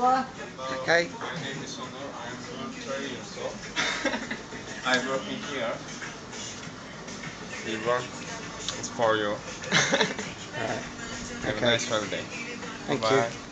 Okay. My name is Sonor. I am 12 years old. I work in here. We work. It's for you. Alright. Have a Okay. nice holiday. Bye Thank you. bye.